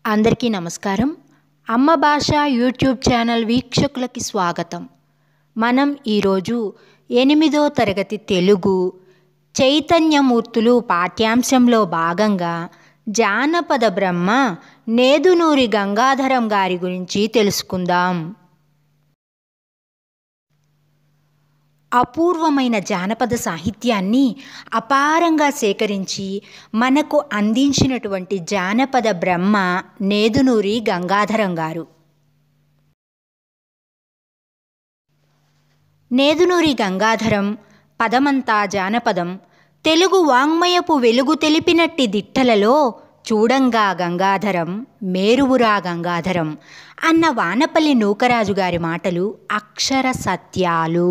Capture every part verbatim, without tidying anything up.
అందరికీ నమస్కారం. అమ్మ భాష యూట్యూబ్ ఛానల్ వీక్షకులకి స్వాగతం. మనం ఈరోజు ఎనిమిదో తరగతి తెలుగు చైతన్యమూర్తులు పాఠ్యాంశంలో భాగంగా జానపద బ్రహ్మ నేదునూరి గంగాధరం గారి గురించి తెలుసుకుందాం. అపూర్వమైన జానపద సాహిత్యాన్ని అపారంగా సేకరించి మనకు అందించినటువంటి జానపద బ్రహ్మ నేదునూరి గంగాధరం గారు. నేదునూరి గంగాధరం పదమంతా జానపదం, తెలుగు వాంగ్మయపు వెలుగు తెలిపినట్టి దిట్టలలో చూడంగా గంగాధరం మేరువురా గంగాధరం అన్న వానపల్లి నూకరాజు గారి మాటలు అక్షర సత్యాలు.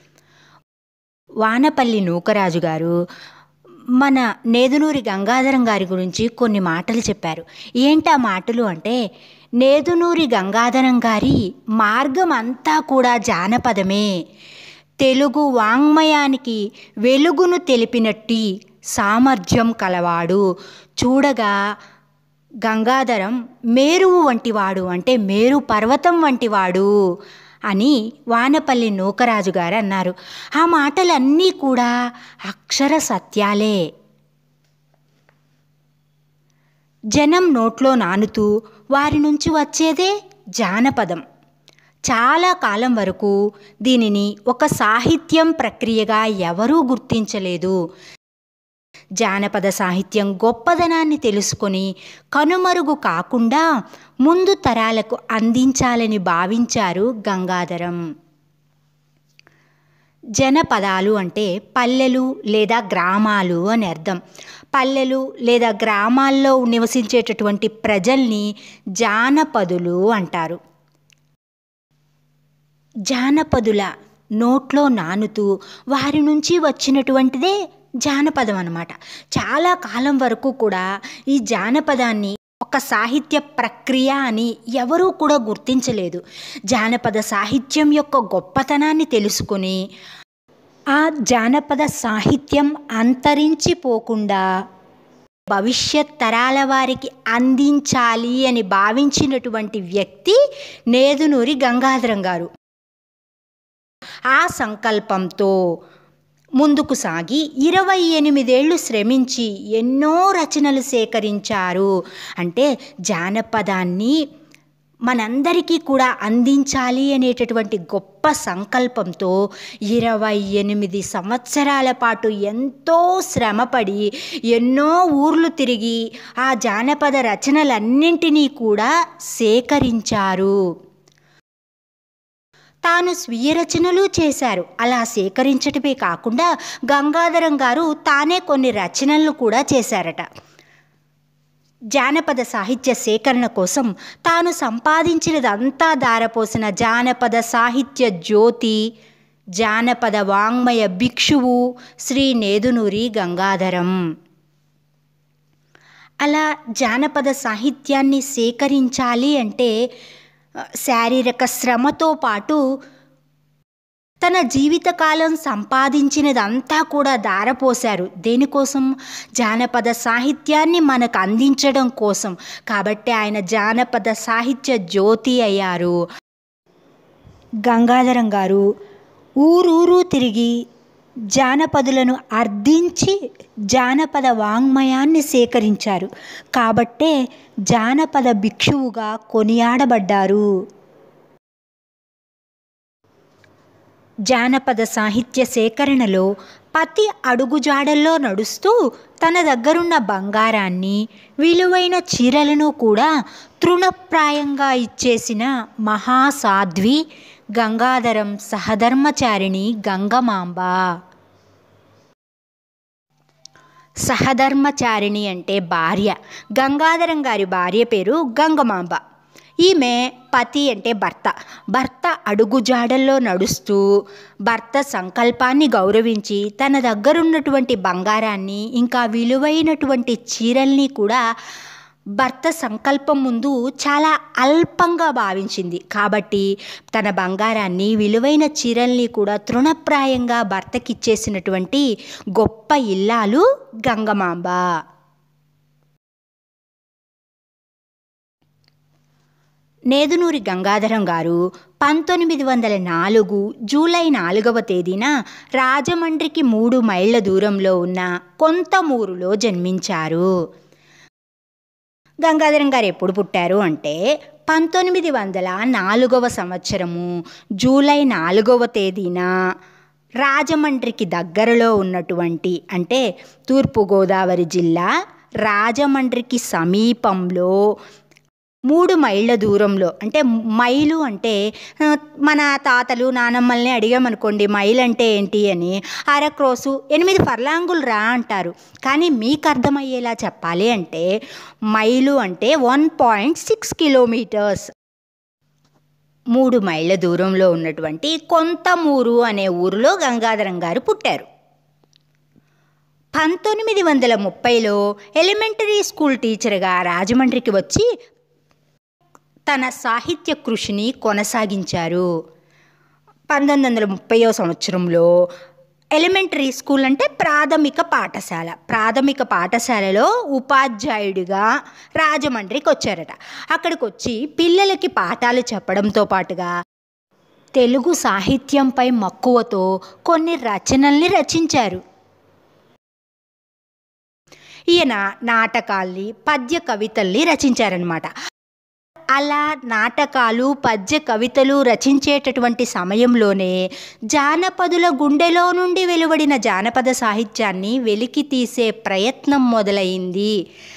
వానపల్లి నూకరాజు గారు మన నేదునూరి గంగాధరం గారి గురించి కొన్ని మాటలు చెప్పారు. ఏంటా మాటలు అంటే, నేదునూరి గంగాధరం గారి మార్గం అంతా కూడా జానపదమే, తెలుగు వాంగ్మయానికి వెలుగును తెలిపినట్టి సామర్థ్యం కలవాడు, చూడగా గంగాధరం మేరువు వంటివాడు అంటే మేరు పర్వతం వంటివాడు అని వానపల్లి నూకరాజు గారు అన్నారు. ఆ మాటలన్నీ కూడా అక్షర సత్యాలే. జనం నోట్లో నానుతూ వారి నుంచి వచ్చేదే జానపదం. చాలా కాలం వరకు దీనిని ఒక సాహిత్యం ప్రక్రియగా ఎవరూ గుర్తించలేదు. జానపద సాహిత్యం గొప్పదనాన్ని తెలుసుకొని కనుమరుగు కాకుండా ముందు తరాలకు అందించాలని భావించారు గంగాధరం. జనపదాలు అంటే పల్లెలు లేదా గ్రామాలు అని అర్థం. పల్లెలు లేదా గ్రామాల్లో నివసించేటటువంటి ప్రజల్ని జానపదులు అంటారు. జానపదుల నోట్లో నానుతూ వారి నుంచి వచ్చినటువంటిదే జానపదం అన్నమాట. చాలా కాలం వరకు కూడా ఈ జానపదాన్ని ఒక సాహిత్య ప్రక్రియ అని ఎవరూ కూడా గుర్తించలేదు. జానపద సాహిత్యం యొక్క గొప్పతనాన్ని తెలుసుకొని ఆ జానపద సాహిత్యం అంతరించిపోకుండా భవిష్యత్ తరాల వారికి అందించాలి అని భావించినటువంటి వ్యక్తి నేదునూరి గంగాధరం గారు. ఆ సంకల్పంతో ముందుకు సాగి ఇరవై ఎనిమిదేళ్లు శ్రమించి ఎన్నో రచనలు సేకరించారు. అంటే జానపదాన్ని మనందరికీ కూడా అందించాలి అనేటటువంటి గొప్ప సంకల్పంతో ఇరవై ఎనిమిది సంవత్సరాల పాటు ఎంతో శ్రమపడి ఎన్నో ఊర్లు తిరిగి ఆ జానపద రచనలన్నింటినీ కూడా సేకరించారు. తాను స్వీయ రచనలు చేశారు. అలా సేకరించటమే కాకుండా గంగాధరం గారు తానే కొన్ని రచనలను కూడా చేశారట. జానపద సాహిత్య సేకరణ కోసం తాను సంపాదించినదంతా దారపోసిన జానపద సాహిత్య జ్యోతి, జానపద వాంగ్మయ భిక్షువు శ్రీ నేదునూరి గంగాధరం. అలా జానపద సాహిత్యాన్ని సేకరించాలి అంటే శారీరక శ్రమతో పాటు తన జీవితకాలం సంపాదించినదంతా కూడా దారపోశారు. దేనికోసం? జానపద సాహిత్యాన్ని మనకు అందించడం కోసం. కాబట్టి ఆయన జానపద సాహిత్య జ్యోతి అయ్యారు. గంగాధరం గారు ఊరూరు తిరిగి జానపదులను అర్థించి జానపద వాంగ్మయాన్ని సేకరించారు. కాబట్టే జానపద భిక్షువుగా కొనియాడబడ్డారు. జానపద సాహిత్య సేకరణలో ప్రతి అడుగుజాడల్లో నడుస్తూ తన దగ్గరున్న బంగారాన్ని, విలువైన చీరలను కూడా తృణప్రాయంగా ఇచ్చేసిన మహాసాధ్వి గంగాధరం సహధర్మచారిణి గంగమాంబ. సహధర్మచారిణి అంటే భార్య. గంగాధరం గారి భార్య పేరు గంగమాంబ. ఈమె పతి అంటే భర్త. భర్త అడుగుజాడల్లో నడుస్తూ భర్త సంకల్పాన్ని గౌరవించి తన దగ్గరున్నటువంటి బంగారాన్ని ఇంకా విలువైనటువంటి చీరల్ని కూడా భర్త సంకల్పం ముందు చాలా అల్పంగా భావించింది. కాబట్టి తన బంగారాన్ని, విలువైన చీరల్ని కూడా తృణప్రాయంగా భర్తకిచ్చేసినటువంటి గొప్ప ఇల్లాలు గంగమాంబ. నేదునూరి గంగాధరం గారు పంతొమ్మిది వందల నాలుగు జూలై నాలుగవ తేదీన రాజమండ్రికి మూడు మైళ్ళ దూరంలో ఉన్న కొంతమూరులో జన్మించారు. గంగాధరం గారు ఎప్పుడు పుట్టారు అంటే పంతొమ్మిది వందల నాలుగవ సంవత్సరము జూలై నాలుగవ తేదీన రాజమండ్రికి దగ్గరలో ఉన్నటువంటి అంటే తూర్పుగోదావరి జిల్లా రాజమండ్రికి సమీపంలో మూడు మైళ్ళ దూరంలో, అంటే మైలు అంటే మన తాతలు నానమ్మల్ని అడిగామనుకోండి మైల్ అంటే ఏంటి అని, అరక్రోసు ఎనిమిది ఫర్లాంగులు రా అంటారు. కానీ మీకు అర్థమయ్యేలా చెప్పాలి అంటే మైలు అంటే వన్ పాయింట్ సిక్స్ కిలోమీటర్స్. మూడు మైళ్ళ దూరంలో ఉన్నటువంటి కొంతమూరు అనే ఊరిలో గంగాధరం గారు పుట్టారు. పంతొమ్మిది వందల ముప్పైలో ఎలిమెంటరీ స్కూల్ టీచర్గా రాజమండ్రికి వచ్చి తన సాహిత్య కృషిని కొనసాగించారు. పంతొమ్మిది వందల ముప్పైవ సంవత్సరంలో ఎలిమెంటరీ స్కూల్ అంటే ప్రాథమిక పాఠశాల ప్రాథమిక పాఠశాలలో ఉపాధ్యాయుడిగా రాజమండ్రికి వచ్చారట. అక్కడికి వచ్చి పిల్లలకి పాఠాలు చెప్పడంతో పాటుగా తెలుగు సాహిత్యంపై మక్కువతో కొన్ని రచనల్ని రచించారు. ఈయన నాటకాల్ని పద్య కవితల్ని రచించారనమాట. అలా నాటకాలు పద్య కవితలు రచించేటటువంటి సమయంలోనే జానపదుల గుండెలో నుండి వెలువడిన జానపద సాహిత్యాన్ని వెలికి తీసే ప్రయత్నం మొదలైంది.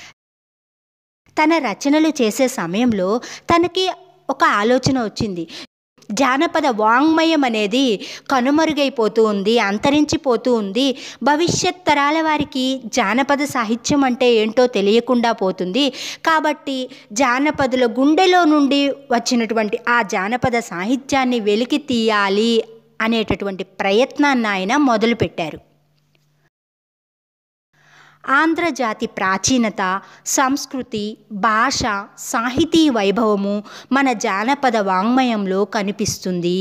తన రచనలు చేసే సమయంలో తనకి ఒక ఆలోచన వచ్చింది. జానపద వాంగ్మయం అనేది కనుమరుగైపోతూ ఉంది, అంతరించిపోతూ ఉంది. భవిష్యత్ తరాల వారికి జానపద సాహిత్యం అంటే ఏంటో తెలియకుండా పోతుంది. కాబట్టి జానపదుల గుండెలో నుండి వచ్చినటువంటి ఆ జానపద సాహిత్యాన్ని వెలికి తీయాలి అనేటటువంటి ప్రయత్నాన్ని ఆయన మొదలుపెట్టారు. ఆంధ్రజాతి ప్రాచీనత, సంస్కృతి, భాష, సాహితీ వైభవము మన జానపద వాంగ్మయంలో కనిపిస్తుంది.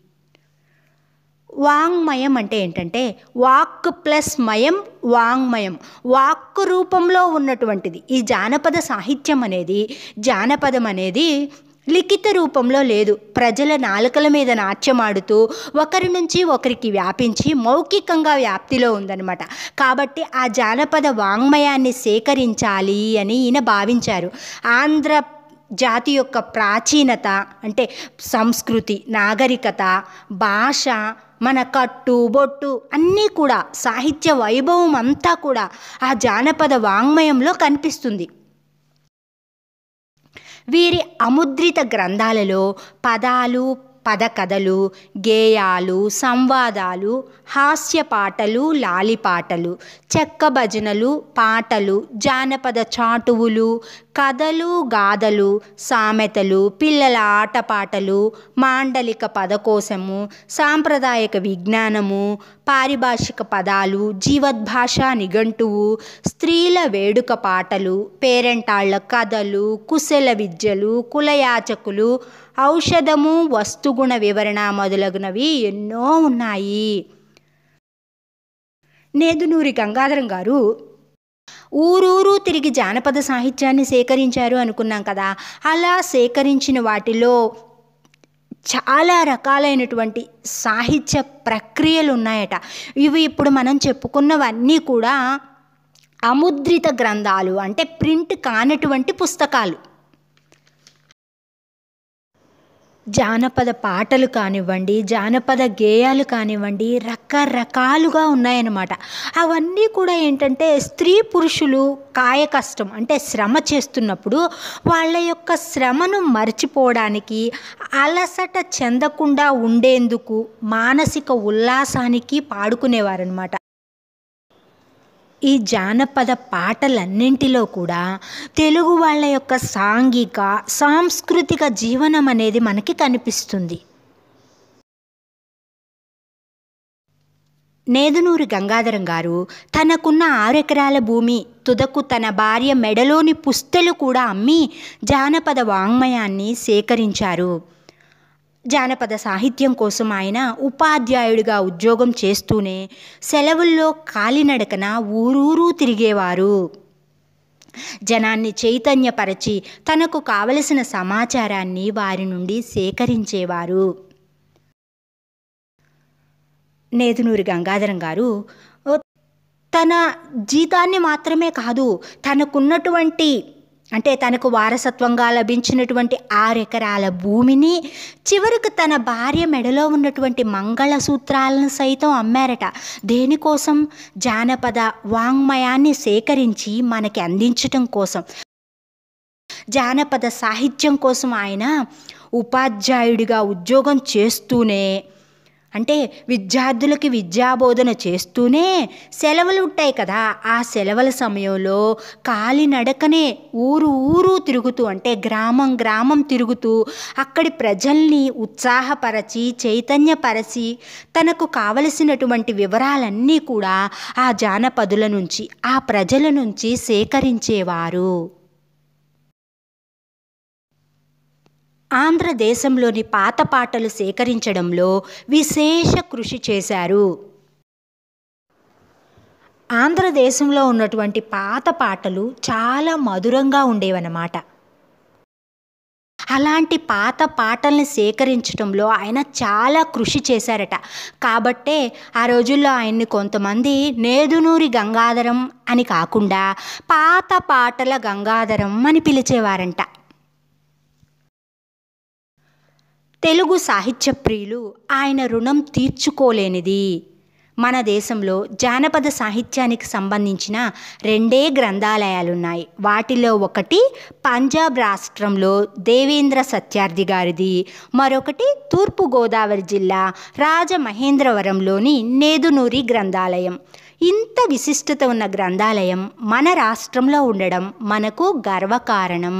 వాంగ్మయం అంటే ఏంటంటే వాక్ ప్లస్ మయం వాంగ్మయం, వాక్కు రూపంలో ఉన్నటువంటిది. ఈ జానపద సాహిత్యం అనేది జానపదం అనేది లిఖిత రూపంలో లేదు. ప్రజల నాలుకల మీద నాట్యమాడుతూ ఒకరి నుంచి ఒకరికి వ్యాపించి మౌఖికంగా వ్యాప్తిలో ఉందన్నమాట. కాబట్టి ఆ జానపద వాంగ్మయాన్ని సేకరించాలి అని ఈయన భావించారు. ఆంధ్ర జాతి యొక్క ప్రాచీనత అంటే సంస్కృతి, నాగరికత, భాష, మన కట్టు బొట్టు అన్నీ కూడా సాహిత్య వైభవం అంతా కూడా ఆ జానపద వాంగ్మయంలో కనిపిస్తుంది. వీరి అముద్రిత గ్రంథాలలో పదాలు, పదకథలు, గేయాలు, సంవాదాలు, హాస్య పాటలు, లాలిపాటలు, చెక్క భజనలు, పాటలు, జానపద చాటువులు, కథలు, గాథలు, సామెతలు, పిల్లల ఆటపాటలు, మాండలిక పదకోశము, సాంప్రదాయక విజ్ఞానము, పారిభాషిక పదాలు, జీవద్భాషా నిఘంటువు, స్త్రీల వేడుక పాటలు, పేరెంటాళ్ల కథలు, కుశల విద్యలు, కులయాచకులు, ఔషధము, వస్తుగుణ వివరణ మొదలగునవి ఎన్నో ఉన్నాయి. నేదునూరి గంగాధరం గారు ఊరూరు తిరిగి జానపద సాహిత్యాన్ని సేకరించారు అనుకున్నాం కదా. అలా సేకరించిన వాటిలో చాలా రకాలైనటువంటి సాహిత్య ప్రక్రియలు ఉన్నాయట. ఇవి ఇప్పుడు మనం చెప్పుకున్నవన్నీ కూడా అముద్రిత గ్రంథాలు, అంటే ప్రింట్ కానటువంటి పుస్తకాలు. జానపద పాటలు కానివ్వండి, జానపద గేయాలు కానివ్వండి, రకరకాలుగా ఉన్నాయన్నమాట. అవన్నీ కూడా ఏంటంటే స్త్రీ పురుషులు కాయ కష్టం అంటే శ్రమ చేస్తున్నప్పుడు వాళ్ళ యొక్క శ్రమను మర్చిపోవడానికి, అలసట చెందకుండా ఉండేందుకు, మానసిక ఉల్లాసానికి పాడుకునేవారనమాట. ఈ జానపద పాటలన్నింటిలో కూడా తెలుగు వాళ్ళ యొక్క సాంఘిక సాంస్కృతిక జీవనం అనేది మనకి కనిపిస్తుంది. నేదునూరి గంగాధరం గారు తనకున్న ఆరెకరాల భూమి తుదకు తన భార్య మెడలోని పుస్తెలు కూడా అమ్మి జానపద వాంగ్మయాన్ని సేకరించారు. జానపద సాహిత్యం కోసం ఆయన ఉపాధ్యాయుడిగా ఉద్యోగం చేస్తూనే సెలవుల్లో కాలినడకన ఊరూరు తిరిగేవారు. జనాన్ని చైతన్యపరచి తనకు కావలసిన సమాచారాన్ని వారి నుండి సేకరించేవారు. నేదునూరి గంగాధరం గారు తన జీతాన్ని మాత్రమే కాదు, తనకున్నటువంటి అంటే తనకు వారసత్వంగా లభించినటువంటి ఆరెకరాల భూమిని, చివరికి తన భార్య మెడలో ఉన్నటువంటి మంగళసూత్రాలను సైతం అమ్మారట. దేనికోసం? జానపద వాంగ్మయాన్ని సేకరించి మనకి అందించటం కోసం, జానపద సాహిత్యం కోసం. ఆయన ఉపాధ్యాయుడిగా ఉద్యోగం చేస్తూనే, అంటే విద్యార్థులకి విద్యాబోధన చేస్తూనే సెలవులు ఉంటాయి కదా, ఆ సెలవుల సమయంలో కాలినడకనే ఊరు ఊరు తిరుగుతూ, అంటే గ్రామం గ్రామం తిరుగుతూ అక్కడి ప్రజల్ని ఉత్సాహపరచి చైతన్యపరచి తనకు కావలసినటువంటి వివరాలన్నీ కూడా ఆ జానపదుల నుంచి, ఆ ప్రజల నుంచి సేకరించేవారు. ఆంధ్రదేశంలోని పాత పాటలు సేకరించడంలో విశేష కృషి చేశారు. ఆంధ్రదేశంలో ఉన్నటువంటి పాత పాటలు చాలా మధురంగా ఉండేవన్నమాట. అలాంటి పాత పాటల్ని సేకరించడంలో ఆయన చాలా కృషి చేశారట. కాబట్టే ఆ రోజుల్లో ఆయన్ని కొంతమంది నేదునూరి గంగాధరం అని కాకుండా పాత పాటల గంగాధరం అని పిలిచేవారంట. తెలుగు సాహిత్య ప్రియులు ఆయన రుణం తీర్చుకోలేనిది. మన దేశంలో జానపద సాహిత్యానికి సంబంధించిన రెండే గ్రంథాలయాలున్నాయి. వాటిలో ఒకటి పంజాబ్ రాష్ట్రంలో దేవేంద్ర సత్యార్థి గారిది, మరొకటి తూర్పుగోదావరి జిల్లా రాజమహేంద్రవరంలోని నేదునూరి గ్రంథాలయం. ఇంత విశిష్టత ఉన్న గ్రంథాలయం మన రాష్ట్రంలో ఉండడం మనకు గర్వకారణం.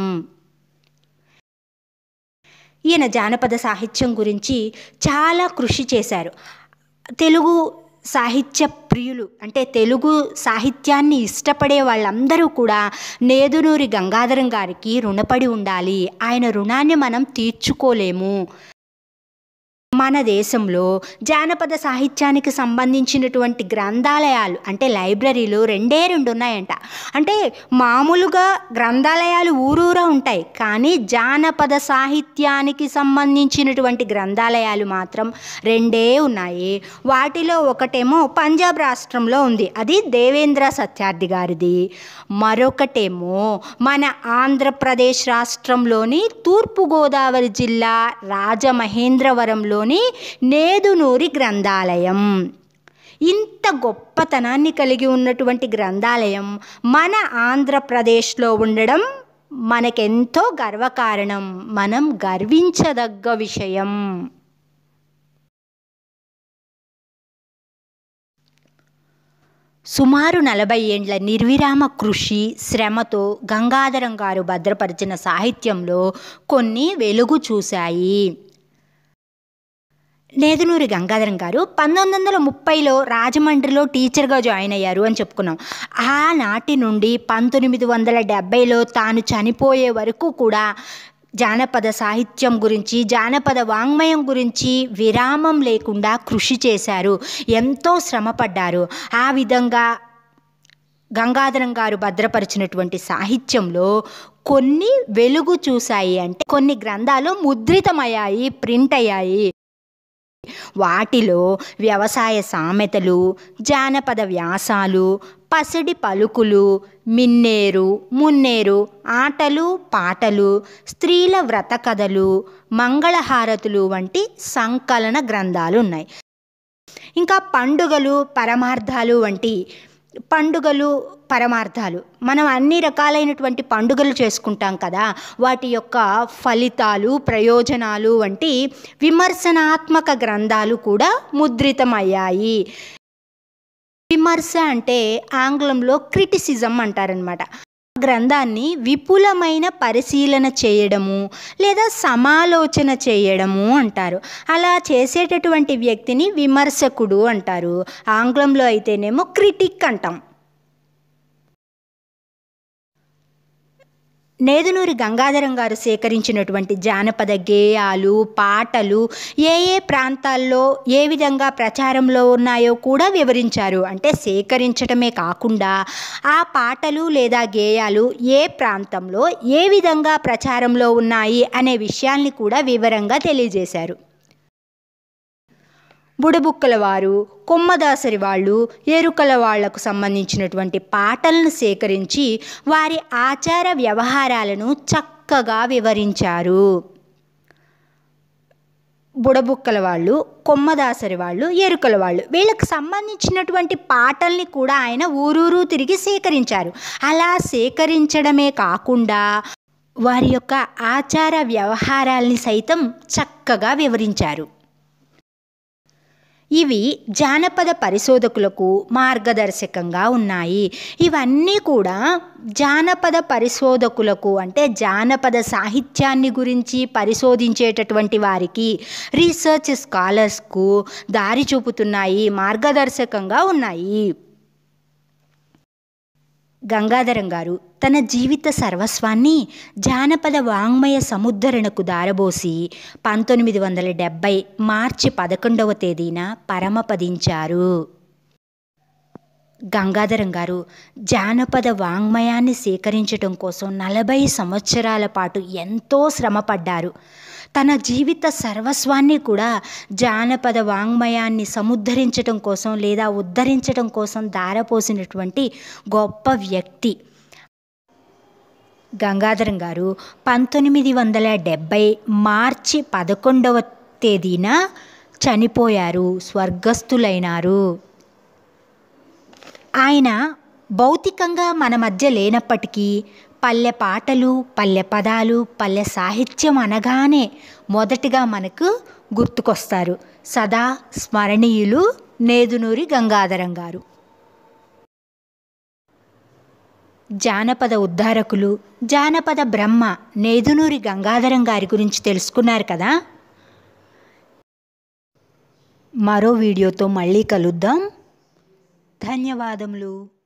ఈయన జానపద సాహిత్యం గురించి చాలా కృషి చేశారు. తెలుగు సాహిత్య ప్రియులు, అంటే తెలుగు సాహిత్యాన్ని ఇష్టపడే వాళ్ళందరూ కూడా నేదునూరి గంగాధరం గారికి రుణపడి ఉండాలి. ఆయన రుణాన్ని మనం తీర్చుకోలేము. మన దేశంలో జానపద సాహిత్యానికి సంబంధించినటువంటి గ్రంథాలయాలు, అంటే లైబ్రరీలు రెండే రెండు ఉన్నాయంట. అంటే మామూలుగా గ్రంథాలయాలు ఊరూరా ఉంటాయి, కానీ జానపద సాహిత్యానికి సంబంధించినటువంటి గ్రంథాలయాలు మాత్రం రెండే ఉన్నాయి. వాటిలో ఒకటేమో పంజాబ్ రాష్ట్రంలో ఉంది, అది దేవేంద్ర సత్యార్థి గారిది. మరొకటేమో మన ఆంధ్రప్రదేశ్ రాష్ట్రంలోని తూర్పుగోదావరి జిల్లా రాజమహేంద్రవరంలో నేదునూరి గ్రంథాలయం. ఇంత గొప్పతనాన్ని కలిగి ఉన్నటువంటి గ్రంథాలయం మన ఆంధ్రప్రదేశ్లో ఉండడం మనకెంతో గర్వకారణం, మనం గర్వించదగ్గ విషయం. సుమారు నలభై ఏండ్ల నిర్విరామ కృషి శ్రమతో గంగాధరం గారు భద్రపరిచిన సాహిత్యంలో కొన్ని వెలుగు చూశాయి. నేదునూరి గంగాధరం గారు పంతొమ్మిది వందల ముప్పైలో రాజమండ్రిలో టీచర్గా జాయిన్ అయ్యారు అని చెప్పుకున్నాం. ఆనాటి నుండి పంతొమ్మిది వందల డెబ్భైలో తాను చనిపోయే వరకు కూడా జానపద సాహిత్యం గురించి, జానపద వాంగ్మయం గురించి విరామం లేకుండా కృషి చేశారు, ఎంతో శ్రమపడ్డారు. ఆ విధంగా గంగాధరం గారు భద్రపరిచినటువంటి సాహిత్యంలో కొన్ని వెలుగు చూశాయి. అంటే కొన్ని గ్రంథాలు ముద్రితమయ్యాయి, ప్రింట్ అయ్యాయి. వాటిలో వ్యవసాయ సామెతలు, జానపద వ్యాసాలు, పసిడి పలుకులు, మిన్నేరు మున్నేరు, ఆటలు పాటలు, స్త్రీల వ్రత కథలు, మంగళహారతులు వంటి సంకలన గ్రంథాలు ఉన్నాయి. ఇంకా పండుగలు పరమార్థాలు వంటి పండుగలు పరమార్థాలు, మనం అన్ని రకాలైనటువంటి పండుగలు చేసుకుంటాం కదా, వాటి యొక్క ఫలితాలు ప్రయోజనాలు వంటి విమర్శనాత్మక గ్రంథాలు కూడా ముద్రితమయ్యాయి. విమర్శ అంటే ఆంగ్లంలో క్రిటిసిజం అంటారనమాట. గ్రంథాన్ని విపులమైన పరిశీలన చేయడము లేదా సమాలోచన చేయడము అంటారు. అలా చేసేటటువంటి వ్యక్తిని విమర్శకుడు అంటారు. ఆంగ్లంలో అయితేనేమో క్రిటిక్ అంటాం. నేదునూరి గంగాధరం గారు సేకరించినటువంటి జానపద గేయాలు, పాటలు ఏ ఏ ప్రాంతాల్లో ఏ విధంగా ప్రచారంలో ఉన్నాయో కూడా వివరించారు. అంటే సేకరించడమే కాకుండా ఆ పాటలు లేదా గేయాలు ఏ ప్రాంతంలో ఏ విధంగా ప్రచారంలో ఉన్నాయి అనే విషయాల్ని కూడా వివరంగా తెలియజేశారు. బుడబుక్కల వారు, కొమ్మదాసరి వాళ్ళు, ఎరుకల వాళ్లకు సంబంధించినటువంటి పాటలను సేకరించి వారి ఆచార వ్యవహారాలను చక్కగా వివరించారు. బుడబుక్కల వాళ్ళు, కొమ్మదాసరి వాళ్ళు, ఎరుకల వాళ్ళు వీళ్ళకి సంబంధించినటువంటి పాటల్ని కూడా ఆయన ఊరూరు తిరిగి సేకరించారు. అలా సేకరించడమే కాకుండా వారి యొక్క ఆచార వ్యవహారాల్ని సైతం చక్కగా వివరించారు. ఇవి జానపద పరిశోధకులకు మార్గదర్శకంగా ఉన్నాయి. ఇవన్నీ కూడా జానపద పరిశోధకులకు అంటే జానపద సాహిత్యాన్ని గురించి పరిశోధించేటటువంటి వారికి, రీసెర్చ్ స్కాలర్స్కు దారి చూపుతున్నాయి, మార్గదర్శకంగా ఉన్నాయి. గంగాధరం గారు తన జీవిత సర్వస్వాన్ని జానపద వాంగ్మయ సముద్ధరణకు దారబోసి పంతొమ్మిది వందల డెబ్భై మార్చి పదకొండవ తేదీన పరమపదించారు. గంగాధరం గారు జానపద వాంగ్మయాన్ని సేకరించడం కోసం నలభై సంవత్సరాల పాటు ఎంతో శ్రమపడ్డారు. తన జీవిత సర్వస్వాన్ని కూడా జానపద వాంగ్మయాన్ని సముద్ధరించడం కోసం లేదా ఉద్ధరించడం కోసం దారపోసినటువంటి గొప్ప వ్యక్తి. గంగాధరం గారు పంతొమ్మిది వందల డెబ్భై మార్చి పదకొండవ తేదీన చనిపోయారు, స్వర్గస్థులైనారు. ఆయన భౌతికంగా మన మధ్య లేనప్పటికీ పల్లె పాటలు, పల్లె పదాలు, పల్లె సాహిత్యం అనగానే మొదటిగా మనకు గుర్తుకొస్తారు సదా స్మరణీయులు నేదునూరి గంగాధరం గారు. జానపద ఉద్ధారకులు, జానపద బ్రహ్మ నేదునూరి గంగాధరం గారి గురించి తెలుసుకున్నారు కదా. మరో వీడియోతో మళ్ళీ కలుద్దాం. ధన్యవాదములు.